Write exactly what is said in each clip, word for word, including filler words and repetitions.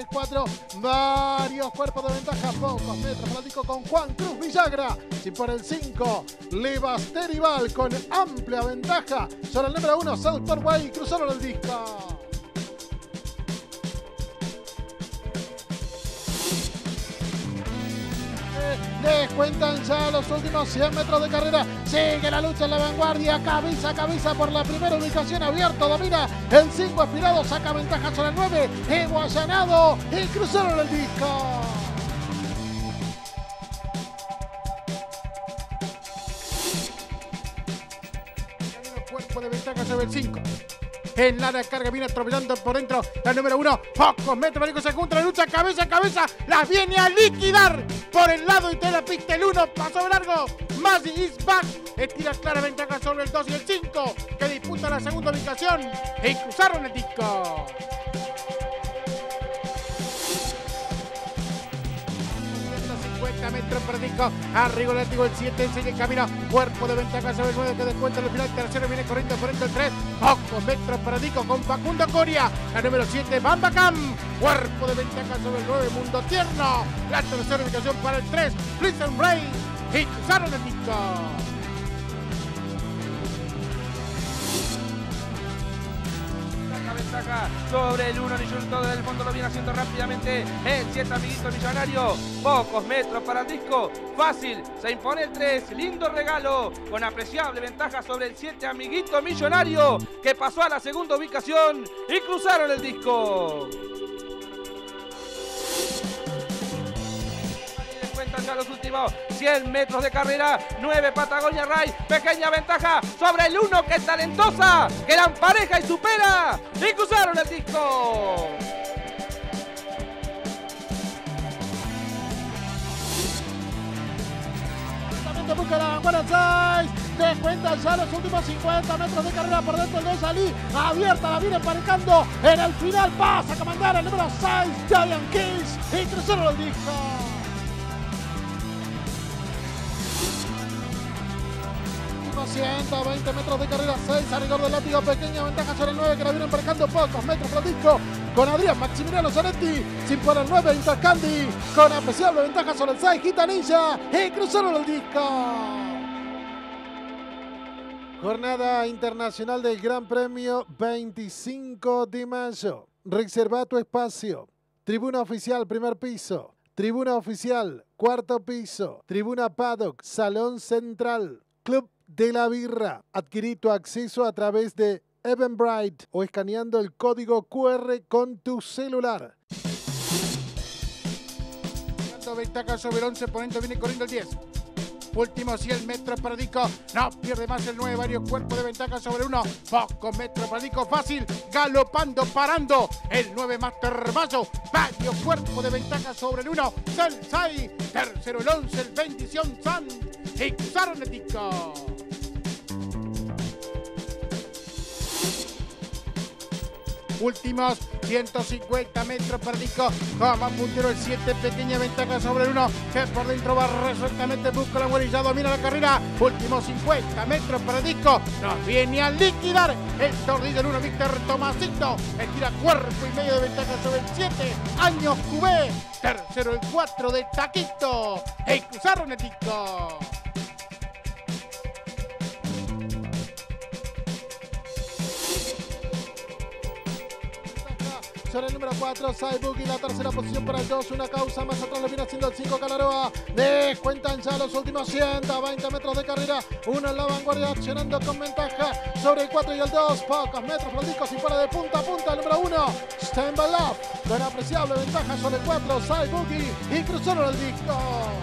el cuatro, varios cuerpos de ventaja, pocos metros para el disco con Juan Cruz Villagra. Si por el cinco, Lebasterival con amplia ventaja sobre el número uno, South Parkway, cruzaron el disco. Descuentan ya los últimos cien metros de carrera. Sigue la lucha en la vanguardia. Cabeza a cabeza por la primera ubicación. Abierto, domina el cinco aspirado. Saca ventaja sobre el nueve. Ego allanado. Y cruzaron el disco. Cuerpo de ventaja sobre el cinco. En la carga viene atropellando por dentro la número uno. Pocos metros, Marico se junta la lucha cabeza a cabeza. Las viene a liquidar por el lado y te la pista el uno. Pasó largo. Maggi is back. Estira clara ventaja sobre el dos y el cinco. Que disputa la segunda ubicación. Y cruzaron el disco. cincuenta metros por disco, arriba el látigo el siete, sigue el camino, cuerpo de ventaja sobre el nueve que descuenta el final, tercero viene corriendo por dentro el tres, pocos metros por disco con Facundo Coria, la número siete, Bambacam, cuerpo de ventaja sobre el nueve, Mundo Tierno, la tercera ubicación para el tres, Prison Ray, y cruzaron el disco. Ventaja sobre el uno, Niyurto desde el fondo lo viene haciendo rápidamente el siete, Amiguito Millonario, pocos metros para el disco, fácil, se impone el tres, lindo regalo, con apreciable ventaja sobre el siete, Amiguito Millonario, que pasó a la segunda ubicación y cruzaron el disco. Ya los últimos cien metros de carrera, nueve Patagonia Ray, pequeña ventaja sobre el uno, que es talentosa, que la empareja y supera, y cruzaron el disco. Busca la vanguardia seis, descuentan ya los últimos cincuenta metros de carrera por dentro el dos Ali, abierta, la viene emparejando, en el final pasa a comandar el número seis, Giant Kiss, y cruzaron el disco. ciento veinte metros de carrera, seis a rigor del látigo, pequeña ventaja sobre el nueve que la viene emparejando, pocos metros por el disco con Adrián Maximiliano Zanetti, sin por el nueve Intercandy, con apreciable ventaja sobre el seis Gita Ninja, y cruzaron el disco. Jornada internacional del Gran Premio veinticinco de mayo. Reserva tu espacio. Tribuna oficial, primer piso. Tribuna oficial, cuarto piso. Tribuna paddock, salón central. Club de la Birra. Adquirí tu acceso a través de Eventbrite o escaneando el código Q R con tu celular. Ventaja sobre el once, ponente viene corriendo el diez. Últimos cien metros para disco, no pierde más el nueve, varios cuerpos de ventaja sobre uno, pocos metros para disco, fácil, galopando, parando, el nueve Master Mayo, varios cuerpos de ventaja sobre el uno, Selsai, tercero el once, el Bendición San, y cruzaron el disco. Últimos ciento cincuenta metros para disco, como puntero el siete, pequeña ventaja sobre el uno, que por dentro va resueltamente, busca la muerte y ya domina la carrera. Últimos cincuenta metros para disco, nos viene a liquidar el tordillo el uno, Víctor Tomasito, estira cuerpo y medio de ventaja sobre el siete, Años Q B, tercero el cuatro de Taquito, y cruzaron el disco. Sobre el número cuatro, Saibuki, la tercera posición para el dos, una causa más atrás lo viene haciendo el cinco, Calaroa. Descuentan ya los últimos ciento veinte metros de carrera, uno en la vanguardia accionando con ventaja sobre el cuatro y el dos, pocos metros por el disco, sin para de punta a punta, el número uno, Stand by Love, con apreciable ventaja sobre el cuatro, Saibuki, y cruzaron el disco.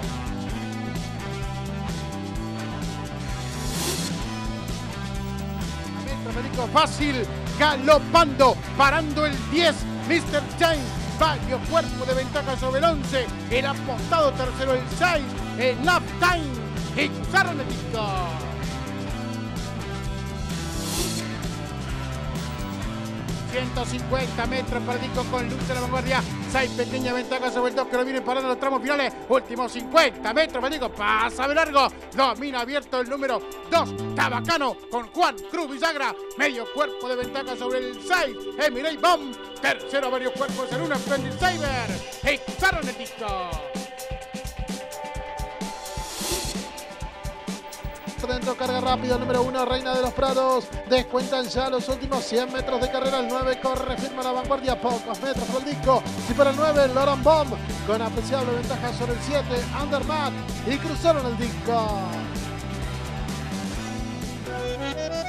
Metro fácil, galopando, parando el diez, mister James, varios cuerpos de ventaja sobre el once, el apostado tercero el seis, el Love Time, y cruzaron el disco. ciento cincuenta metros para el disco con luz de la vanguardia, seis pequeña ventaja sobre el dos que lo viene parando en los tramos finales. Últimos cincuenta metros para Dico, pasa de largo, domina abierto el número dos, Tabacano, con Juan Cruz Villagra. Medio cuerpo de ventaja sobre el seis, Emirates Bomb. Tercero, varios cuerpos en uno, Splendid Saber. Echaron el disco. Dentro, carga rápido, número uno, Reina de los Prados. Descuentan ya los últimos cien metros de carrera. El nueve corre, firma la vanguardia, pocos metros por el disco. Y para el nueve, Laurent Bomb, con apreciable ventaja sobre el siete, Andermatt. Y cruzaron el disco.